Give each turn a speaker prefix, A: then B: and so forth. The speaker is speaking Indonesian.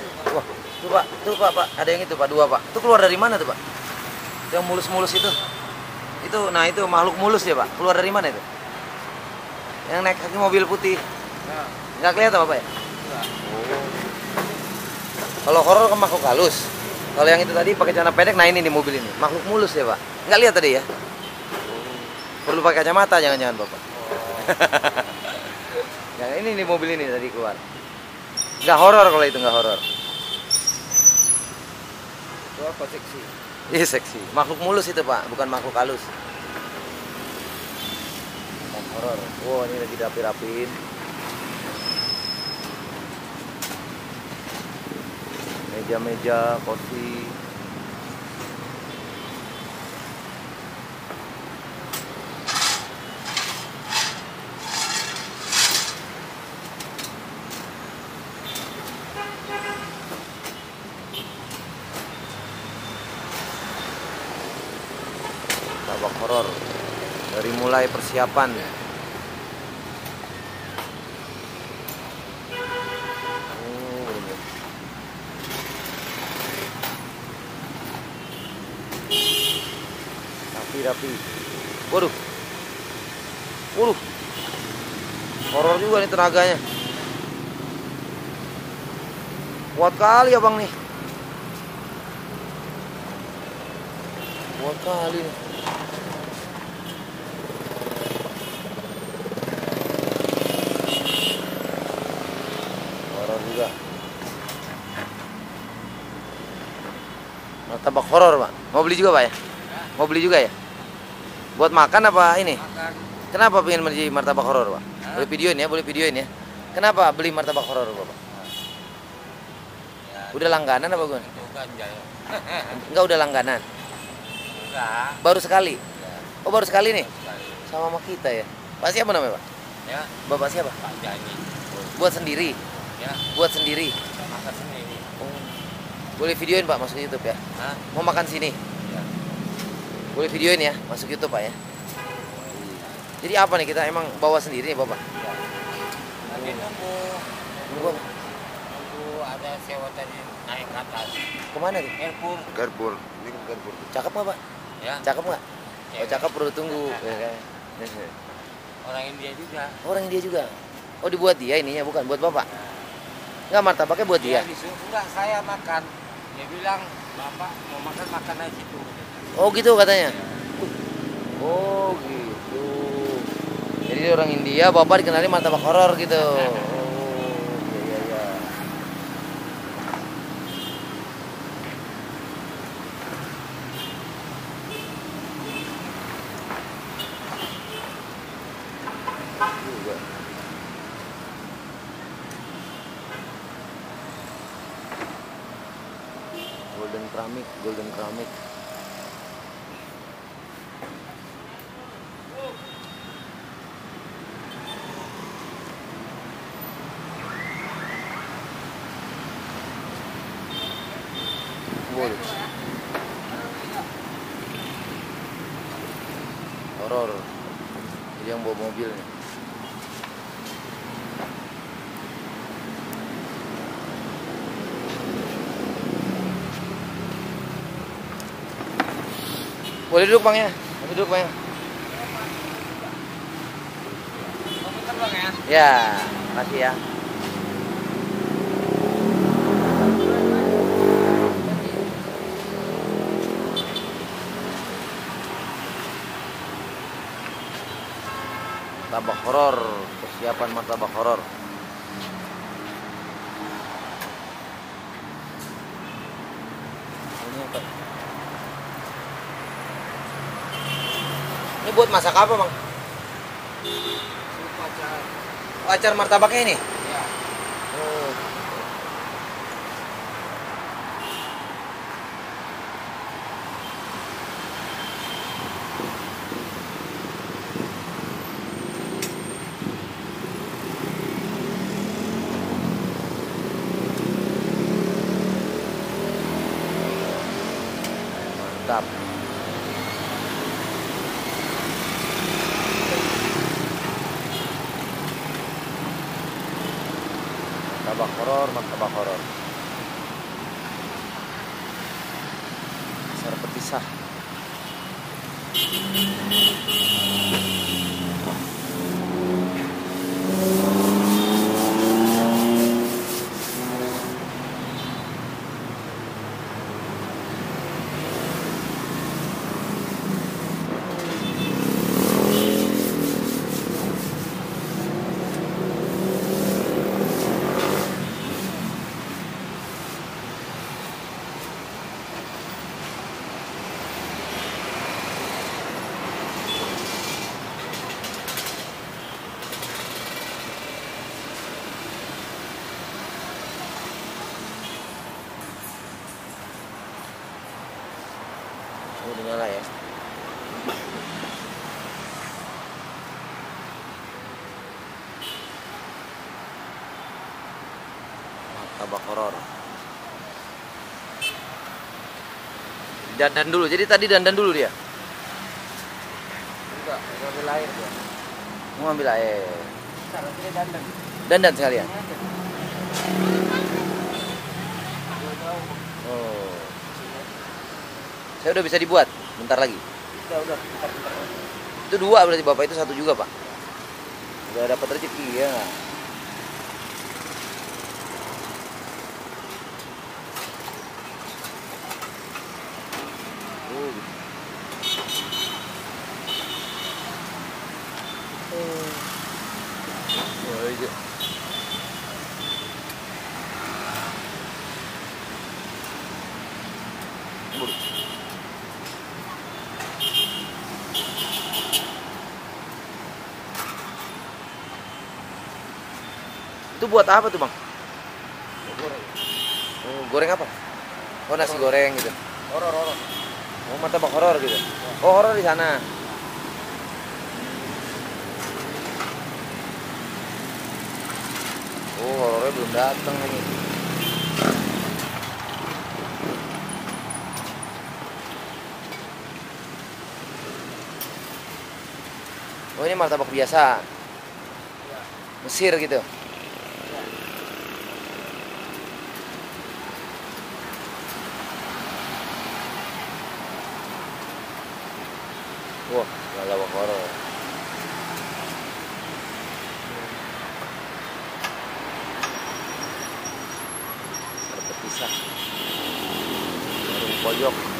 A: Wah, tuh Pak, ada yang itu Pak, dua Pak. Itu keluar dari mana tuh Pak? Yang mulus-mulus itu. Nah itu makhluk mulus ya Pak. Keluar dari mana itu? Yang naik kaki mobil putih.
B: Ya.
A: Nggak kelihatan Pak ya?
B: Enggak.
A: Oh. Kalau horor kan makhluk halus. Kalau yang itu tadi pakai celana pendek, nah ini nih mobil ini. Makhluk mulus ya Pak. Nggak lihat tadi ya? Perlu pakai kacamata jangan-jangan Bapak. Yang ini nih mobil ini tadi keluar. Nggak horor kalau itu nggak horor.
B: Itu apa seksi?
A: Iya seksi. Makhluk mulus itu Pak, bukan makhluk halus. Bukan horor. Wow, ini lagi dirapi-rapiin. Meja-meja, kursi. Tabak horor. Dari mulai persiapan. Oh, ini. Rapi. Waduh. Horor juga nih tenaganya. Kuat kali abang nih. Kuat kali nih. Horor juga. Martabak horor Pak. Mau beli juga Pak ya? Mau beli juga ya? Buat makan apa ini?
B: Makan.
A: Kenapa pengen beli martabak horor Pak? Boleh videoin ya. Kenapa beli martabak horor Bapak?
B: Ya,
A: Udah langganan apa gue?
B: itu kan jaya.
A: Enggak udah langganan.
B: Enggak.
A: Baru sekali.
B: Ya,
A: Oh baru sekali nih.
B: sekali.
A: Sama kita ya. Pak siapa namanya Pak?
B: Ya,
A: Bapak siapa?
B: Pak Jani.
A: Buat sendiri.
B: Ya,
A: Buat sendiri.
B: makan sendiri.
A: Oh. Boleh videoin Pak masuk YouTube ya.
B: Hah?
A: Mau makan sini.
B: Ya.
A: Boleh videoin ya masuk YouTube Pak ya. Jadi apa nih kita emang bawa sendiri nih Bapak?
B: Ya. Tadi nunggu
A: Nunggu apa?
B: ada sewa tadi naik ke atas.
A: Kemana nih?
B: Airport.
C: Garpur, ini kan Garpur.
A: Cakep nggak Pak?
B: Ya.
A: Cakep nggak? Oh cakep perlu tunggu. Ya, kan?
B: Orang India juga.
A: Orang India juga. Oh dibuat dia ininya bukan buat Bapak? Nggak martabaknya buat dia?
B: Disuruh enggak saya makan. Dia bilang, "Bapak mau makan aja situ."
A: Oh gitu katanya. Oh gitu. Jadi dia orang India, Bapak dikenali martabak horor gitu. Oh iya. Juga. Golden keramik. Boleh. Horor. Jadi yang bawa mobil nih. Boleh duduk Bang ya? Boleh duduk Bang ya?
B: Komputer Bang ya?
A: Ya, makasih ya. Martabak horor, persiapan martabak horor. Ini apa? Ini buat masak apa Bang?
B: Pacar.
A: Oh, acar martabaknya ini?
B: Ya.
A: Oh. Mantap. Martabak horor. pisah. Oh, udah nyala ya. Martabak horor. Dandan dulu. Jadi tadi dandan dulu dia.
B: Enggak, mau ambil air dia.
A: Mau ambil air.
B: Ntar nanti dia dandan.
A: Dandan sekalian.
B: Ini aja.
A: Oh. Saya udah bisa dibuat. Bentar lagi.
B: Udah, bentar.
A: Itu dua berarti Bapak, itu satu juga Pak. Udah dapat rezeki ya nggak? Oh, gitu. Oh, iya. Buru. Itu buat apa tuh Bang?
B: Goreng.
A: Oh, goreng apa? Oh, nasi goreng gitu.
B: Horor.
A: Oh, martabak horor gitu. Oh, horor di sana. Oh, horornya belum datang ini. Oh, ini martabak biasa. Mesir gitu. Wah, martabak horor. Ada petisah. Warung pojok.